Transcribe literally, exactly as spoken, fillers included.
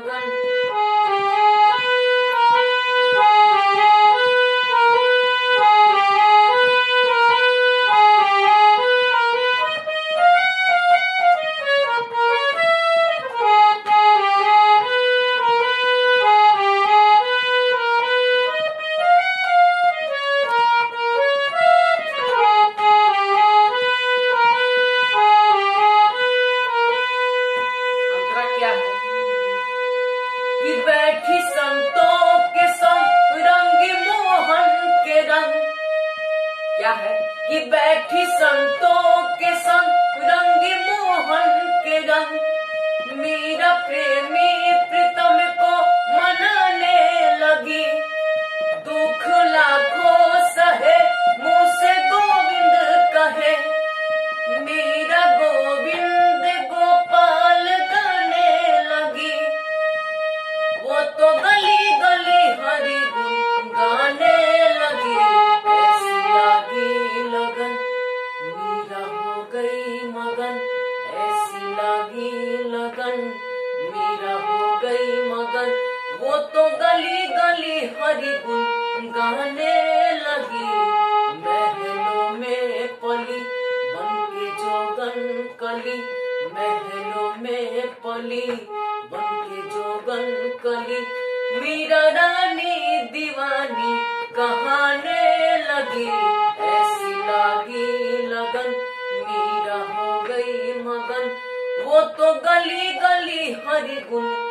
मगन। बैठी संतों के संग रंगी मोहन के रंग, क्या है कि बैठी संतों के संग रंगी मोहन के रंग। मीरा प्रेमी प्रीतम को मनाने लगी, दुख लाखों सहे मुँह से गोविंद कहे। मीरा गोविंद गोपाल गाने लगी, वो तो गली गली हरि गुण गाने लगी। ऐसी लागी लगन मीरा हो गई मगन, ऐसी लागी लगन मीरा हो गई मगन। वो तो गली गली हरि गुण गाने लगी। महलों में पली बनके जोगन कली, महलों में पली बनके जोगन कली। मीरा रानी दीवानी कहाने लगी, ऐसी लागी लगन मीरा हो गई मगन। वो तो गली गली हरि गुण